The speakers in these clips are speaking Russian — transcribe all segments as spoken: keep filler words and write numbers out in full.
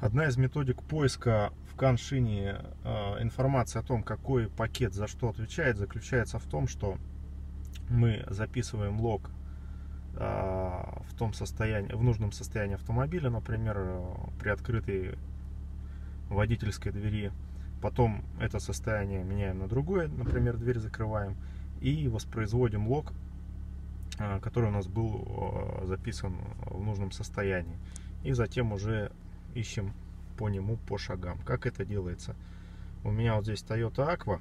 Одна из методик поиска в CAN-шине э, информации о том, какой пакет за что отвечает, заключается в том, что мы записываем лог э, в том состоянии, в нужном состоянии автомобиля, например, при открытой водительской двери. Потом это состояние меняем на другое, например, дверь закрываем, и воспроизводим лог, э, который у нас был э, записан в нужном состоянии. И затем уже ищем по нему по шагам. Как это делается? У меня вот здесь Toyota Aqua.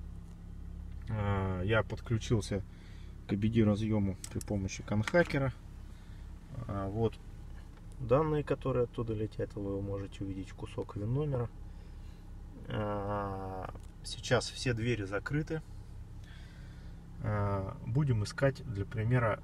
Я подключился к эй би ди разъему при помощи CAN-хакера. Вот данные, которые оттуда летят, вы можете увидеть кусок вин номера. Сейчас все двери закрыты. Будем искать для примера,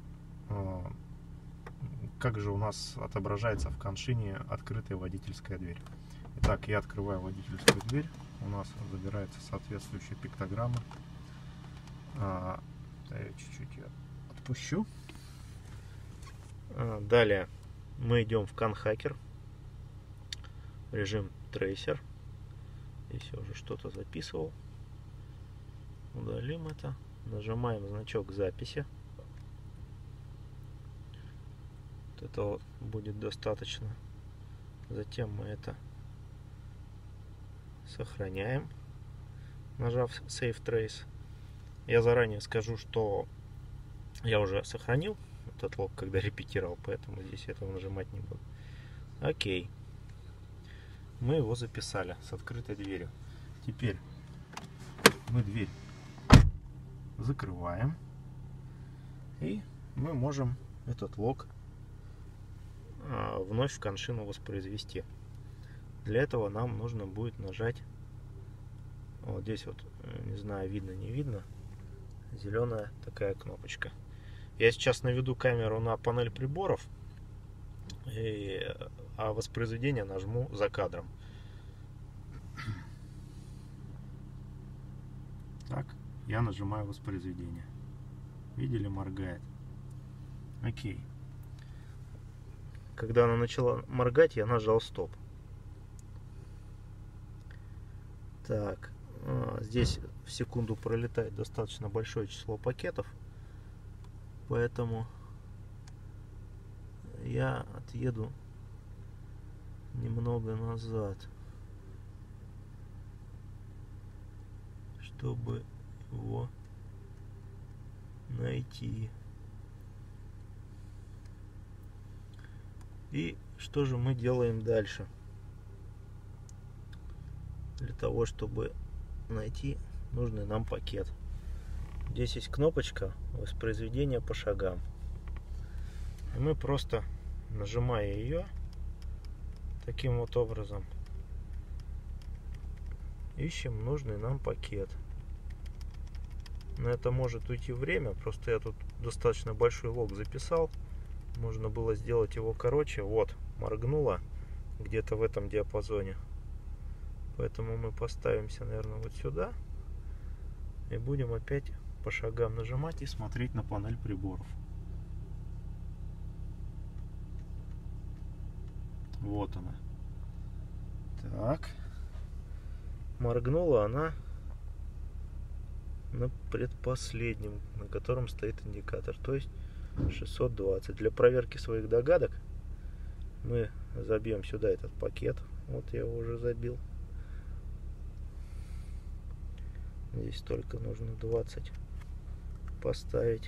как же у нас отображается в CAN-шине открытая водительская дверь. Итак, я открываю водительскую дверь. У нас забирается соответствующая пиктограмма. А, я чуть-чуть ее отпущу. А, далее мы идем в CAN-хакер. Режим Tracer. Здесь я уже что-то записывал. Удалим это. Нажимаем значок записи. Этого будет достаточно. Затем мы это сохраняем, нажав Save Trace. Я заранее скажу, что я уже сохранил этот лог, когда репетировал, поэтому здесь этого нажимать не буду. Окей. Мы его записали с открытой дверью. Теперь мы дверь закрываем, и мы можем этот лог вновь в CAN-шину воспроизвести. Для этого нам нужно будет нажать вот здесь вот, не знаю, видно, не видно, зеленая такая кнопочка. Я сейчас наведу камеру на панель приборов, и, а воспроизведение нажму за кадром. Так, я нажимаю воспроизведение. Видели, моргает. Окей. Когда она начала моргать, я нажал стоп. Так, здесь в секунду пролетает достаточно большое число пакетов, поэтому я отъеду немного назад, чтобы его найти. И что же мы делаем дальше? Для того, чтобы найти нужный нам пакет. Здесь есть кнопочка воспроизведения по шагам. И мы просто, нажимая ее, таким вот образом ищем нужный нам пакет. На это может уйти время, просто я тут достаточно большой лог записал. Можно было сделать его короче. Вот, моргнуло где-то в этом диапазоне. Поэтому мы поставимся, наверное, вот сюда. И будем опять по шагам нажимать и смотреть на панель приборов. Вот она. Так. Моргнула она на предпоследнем, на котором стоит индикатор. То есть шестьсот двадцать. Для проверки своих догадок мы забьем сюда этот пакет. Вот я его уже забил. Здесь только нужно двадцать поставить.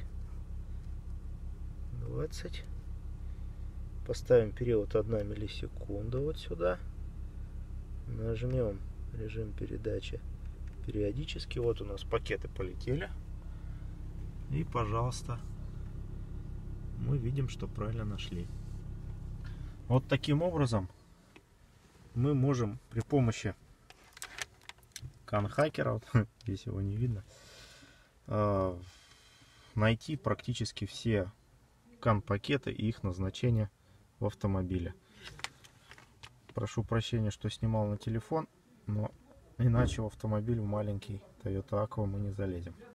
двадцать. Поставим период одна миллисекунда вот сюда. Нажмем режим передачи периодически. Вот у нас пакеты полетели. И, пожалуйста, мы видим, что правильно нашли. Вот таким образом мы можем при помощи CAN-хакера, вот, здесь его не видно, э, найти практически все CAN-пакеты и их назначение в автомобиле. Прошу прощения, что снимал на телефон, но иначе в автомобиль в маленький Toyota Aqua мы не залезем.